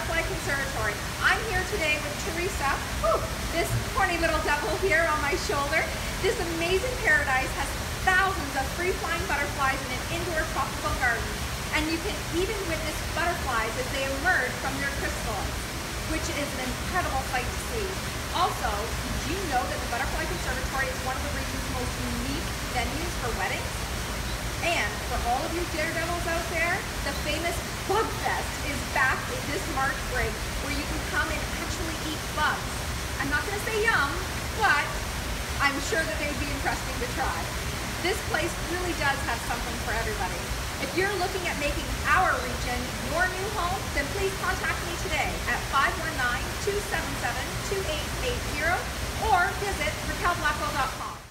Butterfly Conservatory. I'm here today with Teresa, this corny little devil here on my shoulder. This amazing paradise has thousands of free-flying butterflies in an indoor tropical garden. And you can even witness butterflies as they emerge from their chrysalis, which is an incredible sight to see. Also, did you know that the Butterfly Conservatory is one of the region's most unique venues for weddings? And for all of you daredevils out there, the famous Bug Fest is back this March break, where you can come and actually eat bugs. I'm not going to say yum, but I'm sure that they would be interesting to try. This place really does have something for everybody. If you're looking at making our region your new home, then please contact me today at 519-277-2880 or visit RaquelBlackwell.com.